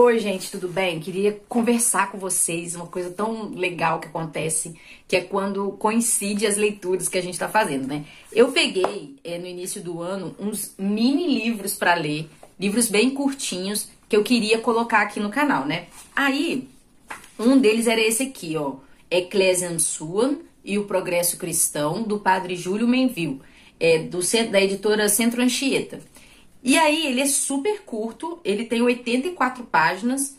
Oi, gente, tudo bem? Queria conversar com vocês uma coisa tão legal que acontece, que é quando coincide as leituras que a gente tá fazendo, né? Eu peguei, no início do ano, uns mini livros pra ler, livros bem curtinhos, que eu queria colocar aqui no canal, né? Aí, um deles era esse aqui, ó, Ecclesiam Suam e o Progresso Cristão, do padre Júlio Menville, da editora Centro Anchieta. E aí, ele é super curto, ele tem 84 páginas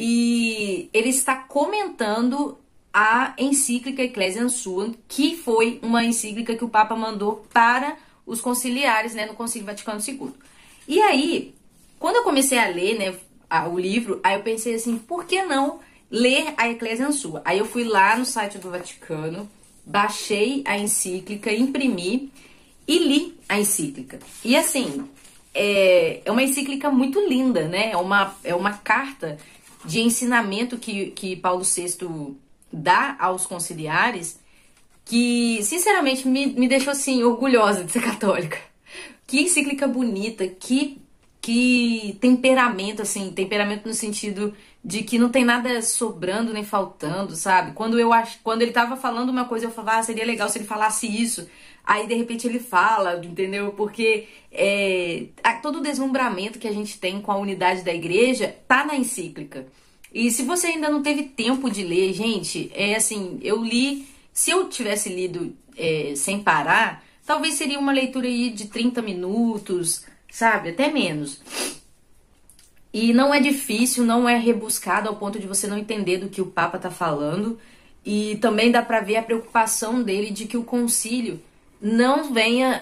e ele está comentando a encíclica Ecclesiam Suam, que foi uma encíclica que o Papa mandou para os conciliares, né, no Concílio Vaticano II. E aí, quando eu comecei a ler, né, o livro, aí eu pensei assim, por que não ler a Ecclesiam Suam? Aí eu fui lá no site do Vaticano, baixei a encíclica, imprimi e li a encíclica. E assim, é uma encíclica muito linda, né? É uma carta de ensinamento que Paulo VI dá aos conciliares, que sinceramente me deixou assim orgulhosa de ser católica. Que encíclica bonita, que temperamento, assim, temperamento no sentido de que não tem nada sobrando nem faltando, sabe? Quando ele tava falando uma coisa, eu falava, seria legal se ele falasse isso. Aí, de repente, ele fala, entendeu? Porque todo o deslumbramento que a gente tem com a unidade da igreja tá na encíclica. E se você ainda não teve tempo de ler, gente, assim, eu li... Se eu tivesse lido sem parar, talvez seria uma leitura aí de 30 minutos, sabe? Até menos. E não é difícil, não é rebuscado ao ponto de você não entender do que o Papa tá falando. E também dá pra ver a preocupação dele de que o concílio não venha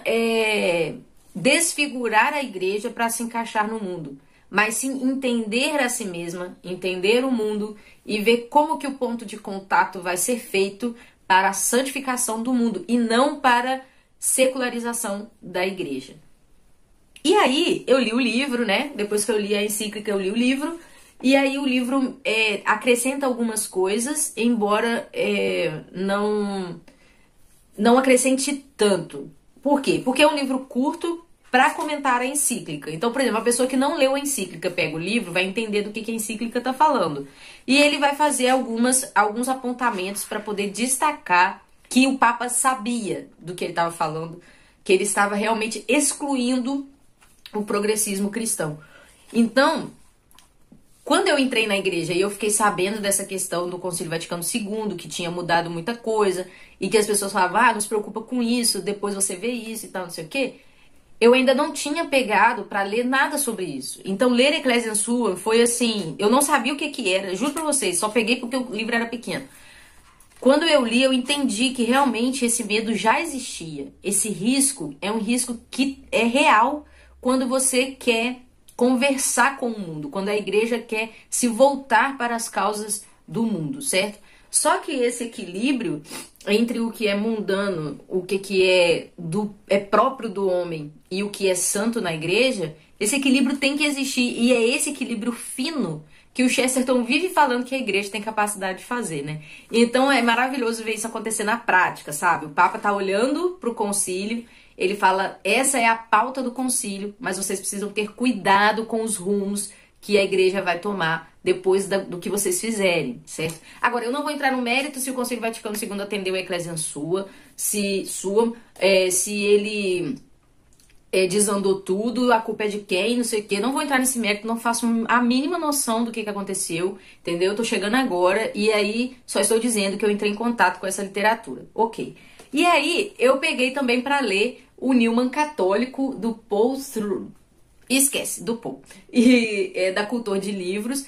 desfigurar a igreja para se encaixar no mundo, mas sim entender a si mesma, entender o mundo e ver como que o ponto de contato vai ser feito para a santificação do mundo e não para secularização da igreja. E aí eu li o livro, né? Depois que eu li a encíclica, eu li o livro. E aí o livro acrescenta algumas coisas, embora não acrescente tanto. Por quê? Porque é um livro curto para comentar a encíclica. Então, por exemplo, a pessoa que não leu a encíclica pega o livro, vai entender do que a encíclica está falando. E ele vai fazer alguns apontamentos para poder destacar que o Papa sabia do que ele estava falando, que ele estava realmente excluindo o progressismo cristão. Então, quando eu entrei na igreja e eu fiquei sabendo dessa questão do Concílio Vaticano II, que tinha mudado muita coisa, e que as pessoas falavam, não se preocupa com isso, depois você vê isso e tal, não sei o quê, eu ainda não tinha pegado para ler nada sobre isso. Então, ler Ecclesiam Suam foi assim, eu não sabia o que era, juro pra vocês, só peguei porque o livro era pequeno. Quando eu li, eu entendi que realmente esse medo já existia. Esse risco é um risco que é real quando você quer conversar com o mundo, quando a igreja quer se voltar para as causas do mundo, certo? Só que esse equilíbrio entre o que é mundano, o que é próprio do homem e o que é santo na igreja, esse equilíbrio tem que existir e é esse equilíbrio fino que o Chesterton vive falando que a igreja tem capacidade de fazer, né? Então é maravilhoso ver isso acontecer na prática, sabe? O Papa tá olhando para o concílio, ele fala, essa é a pauta do concílio, mas vocês precisam ter cuidado com os rumos que a igreja vai tomar depois do que vocês fizerem, certo? Agora, eu não vou entrar no mérito se o Concílio Vaticano II atendeu a Ecclesiam Suam, se ele desandou tudo, a culpa é de quem, não sei o quê. Não vou entrar nesse mérito, não faço a mínima noção do que aconteceu, entendeu? Eu tô chegando agora e aí só estou dizendo que eu entrei em contato com essa literatura. Ok. E aí, eu peguei também para ler o Newman Católico, do Paul Strud. Esquece, do Paul. E da Cultor de Livros,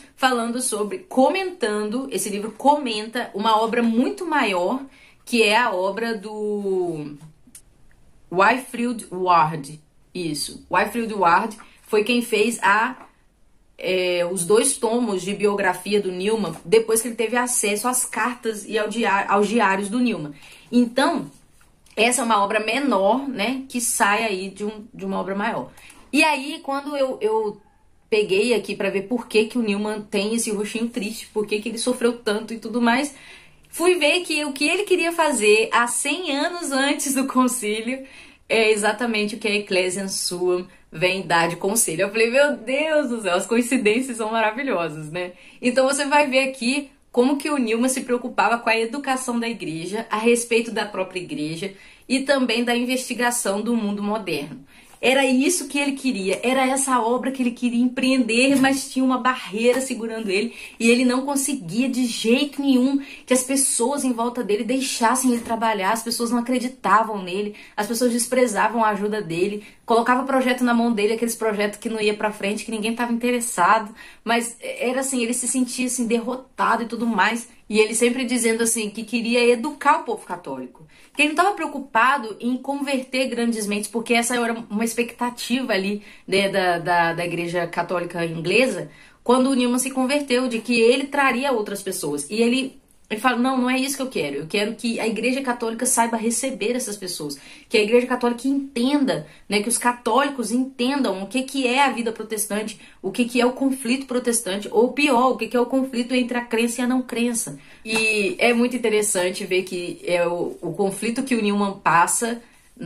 esse livro comenta uma obra muito maior, que é a obra do Wilfrid Ward. Isso, Wilfrid Ward foi quem fez os 2 tomos de biografia do Newman, depois que ele teve acesso às cartas e aos diários do Newman. Então, essa é uma obra menor, né, que sai aí de uma obra maior. E aí, quando eu peguei aqui para ver por que o Newman tem esse rostinho triste, por que ele sofreu tanto e tudo mais, fui ver que o que ele queria fazer há 100 anos antes do concílio, é exatamente o que a Ecclesiam Suam vem dar de conselho. Eu falei, meu Deus do céu, as coincidências são maravilhosas, né? Então você vai ver aqui como que o Newman se preocupava com a educação da igreja, a respeito da própria igreja e também da investigação do mundo moderno. Era isso que ele queria, era essa obra que ele queria empreender, mas tinha uma barreira segurando ele e ele não conseguia de jeito nenhum que as pessoas em volta dele deixassem ele trabalhar, as pessoas não acreditavam nele, as pessoas desprezavam a ajuda dele, colocava projeto na mão dele, aqueles projetos que não ia pra frente, que ninguém estava interessado, mas era assim, ele se sentia assim derrotado e tudo mais. E ele sempre dizendo assim que queria educar o povo católico. Que ele não estava preocupado em converter grandes mentes, porque essa era uma expectativa ali, né, da Igreja Católica Inglesa, quando o Newman se converteu, de que ele traria outras pessoas. E ele fala, não é isso que eu quero. Eu quero que a Igreja Católica saiba receber essas pessoas. Que a Igreja Católica entenda, né, que os católicos entendam o que é a vida protestante, o que é o conflito protestante, ou pior, o que é o conflito entre a crença e a não crença. E é muito interessante ver que é o conflito que o Newman passa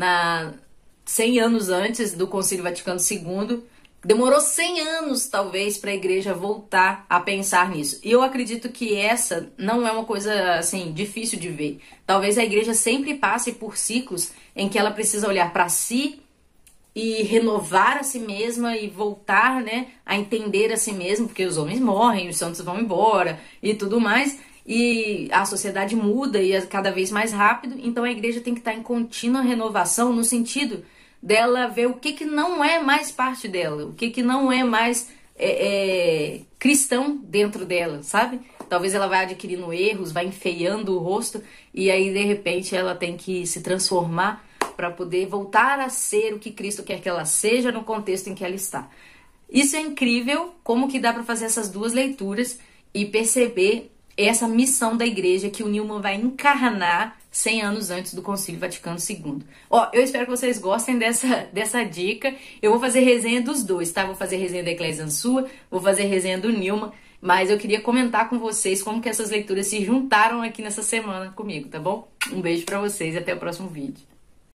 100 anos antes do Concílio Vaticano II. Demorou 100 anos, talvez, para a igreja voltar a pensar nisso. E eu acredito que essa não é uma coisa, assim, difícil de ver. Talvez a igreja sempre passe por ciclos em que ela precisa olhar para si e renovar a si mesma e voltar, né, a entender a si mesma, porque os homens morrem, os santos vão embora e tudo mais. E a sociedade muda e é cada vez mais rápido. Então a igreja tem que estar em contínua renovação no sentido dela ver o que não é mais parte dela, o que não é mais cristão dentro dela, sabe? Talvez ela vai adquirindo erros, vai enfeiando o rosto e aí de repente ela tem que se transformar para poder voltar a ser o que Cristo quer que ela seja no contexto em que ela está. Isso é incrível, como que dá para fazer essas duas leituras e perceber essa missão da igreja que o Newman vai encarnar 100 anos antes do Concílio Vaticano II. Ó, eu espero que vocês gostem dessa dica. Eu vou fazer resenha dos dois, tá? Vou fazer resenha da Ecclesiam Suam, vou fazer resenha do Newman, mas eu queria comentar com vocês como que essas leituras se juntaram aqui nessa semana comigo, tá bom? Um beijo pra vocês e até o próximo vídeo.